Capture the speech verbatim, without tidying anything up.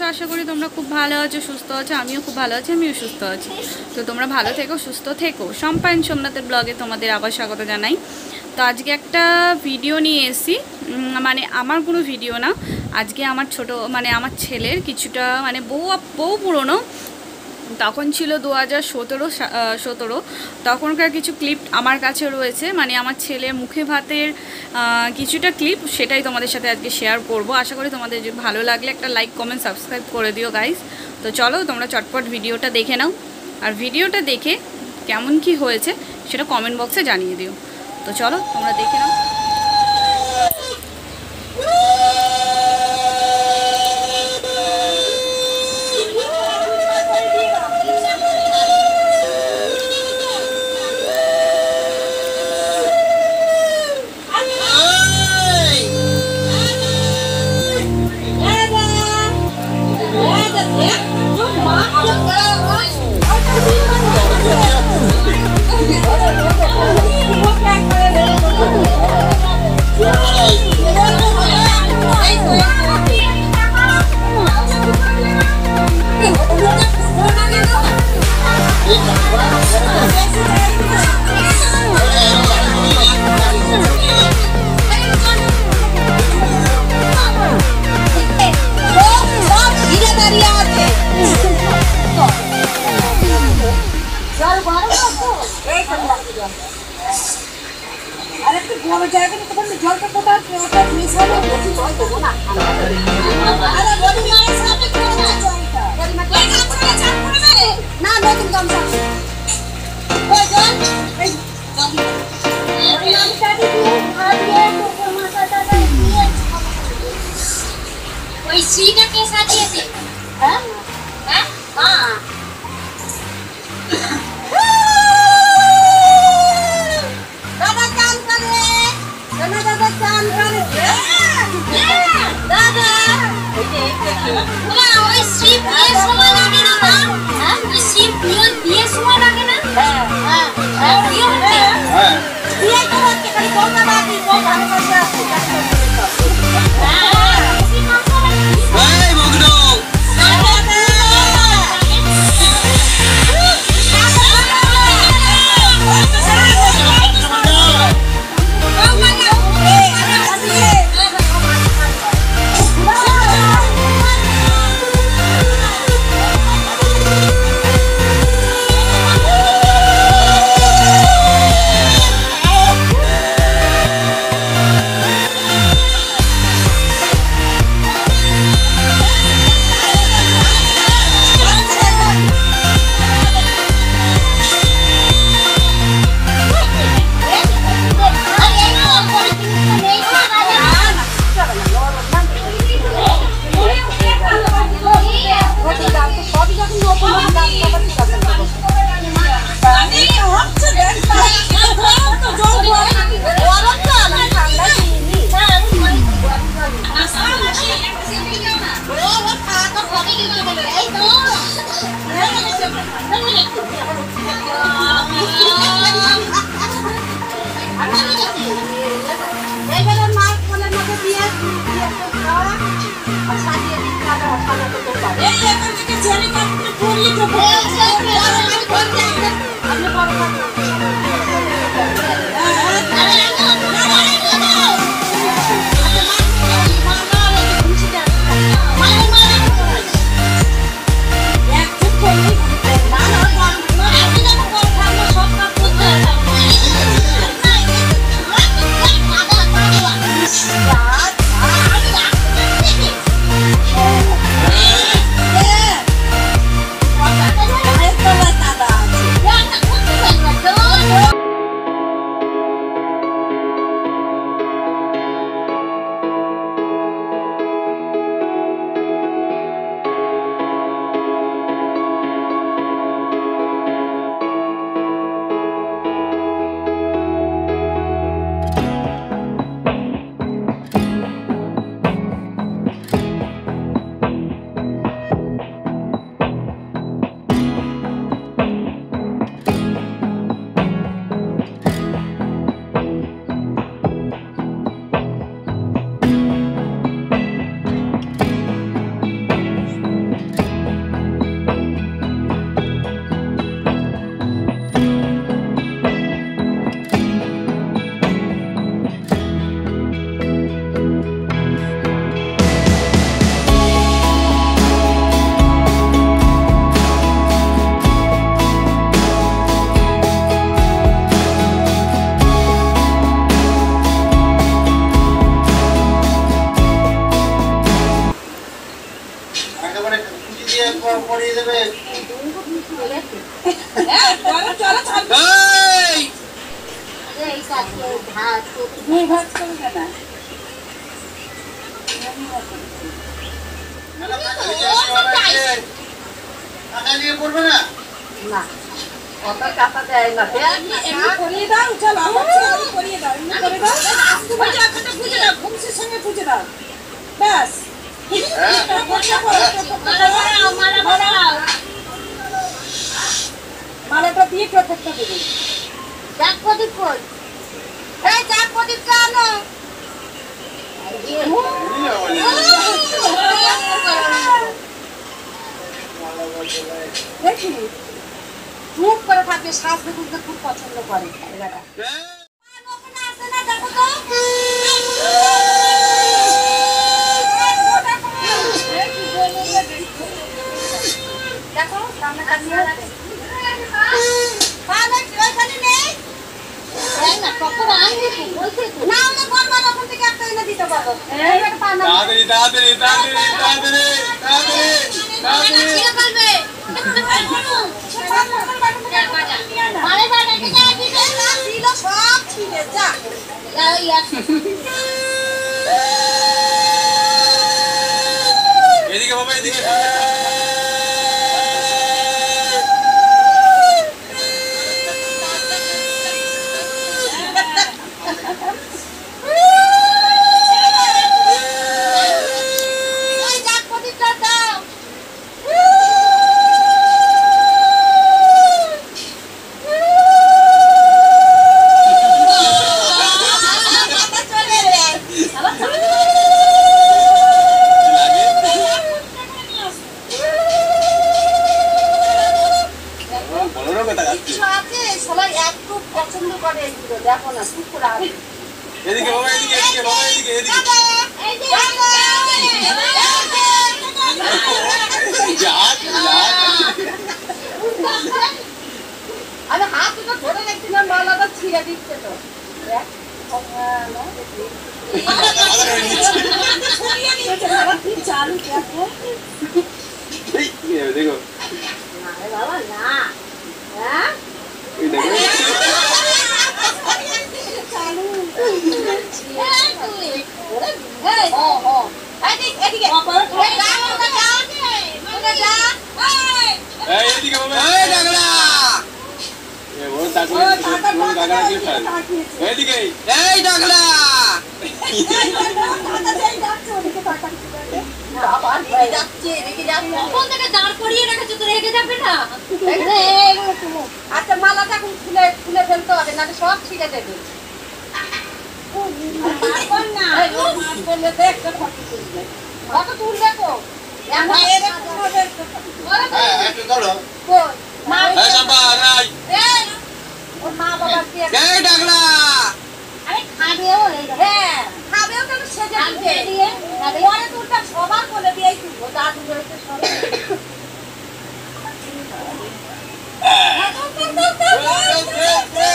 আশা করি তোমরা খুব ভালো আছো, সুস্থ আছো। আমিও খুব ভালো আছি, আমিও সুস্থ আছি। তো তোমরা ভালো থেকো, সুস্থ থেকো। সম্পায়ন সোমনাথের ব্লগে তোমাদের আবার স্বাগত জানাই। তো আজকে একটা ভিডিও নিয়ে এসেছি, মানে আমার কোনো ভিডিও না, আজকে আমার ছোট মানে আমার ছেলের কিছুটা মানে বউ বউ পুরনো, তখন ছিল দু হাজার সতেরো সতেরো তখনকার কিছু ক্লিপ আমার কাছে রয়েছে, মানে আমার ছেলের মুখে ভাতের কিছুটা ক্লিপ, সেটাই তোমাদের সাথে আজকে শেয়ার করব। আশা করি তোমাদের ভালো লাগলে একটা লাইক কমেন্ট সাবস্ক্রাইব করে দিও গাইস। তো চলো তোমরা চটপট ভিডিওটা দেখে নাও, আর ভিডিওটা দেখে কেমন কি হয়েছে সেটা কমেন্ট বক্সে জানিয়ে দিও। তো চলো তোমরা দেখে নাও। सीधा कैसा दिए थे? हाँ? हाँ? हाँ। दादा काम करे, दादा दादा काम करे, दादा। वाह, वो सीप ये समय लगे ना? हाँ? ये सीप ये ये समय लगे ना? हाँ हाँ हाँ। ये होते हैं? हाँ। ये तो बात के कहीं कौन ना बात ही कौन आने का क्या? हाँ। Hey, Mogno! Yeah. দুই ভাগ করে দে না। না অত টাকা দেয় না। এমনি করিয়ে দাও, চলো আমার ছেলে করিয়ে দাও, এমনি করে দাও। বুঝে দাও, বুঝে দাও, ঘুমসির সঙ্গে বুঝে দাও, ব্যাস। মালাটা দিয়ে প্রত্যেকটা দেবে। যাক প্রদীপ কই, এই যাক প্রদীপটা আনো। দেখি মুখ করে থাকবে, সাজতে খুঁজতে খুব পছন্দ করে এরা। দেখো সামনে কাছে এদিকে বাবা, এদিকে পছন্দ করে এগুলো। দেখো না খুব করে এদিকে বাবা, এদিকে এদিকে বাবা, এদিকে এদিকে আমি হাত দুটো ধরে দেখছিলাম, মালাটা ছিঁড়ে দিচ্ছে তো। চালু দেখো দেখো বাবা না, হ্যাঁ আচ্ছা মালাটা এখন খুলে খুলে ফেলতে হবে, না সব ছিঁড়ে দেবে। কত তুলবে তো ওর মা বাবা খাবেও, হ্যাঁ খাবেও কেন সেজে দিবে। পরে তুলটা সবার বলে দিয়েই তুলবো, দাদু বলেছে সবাই।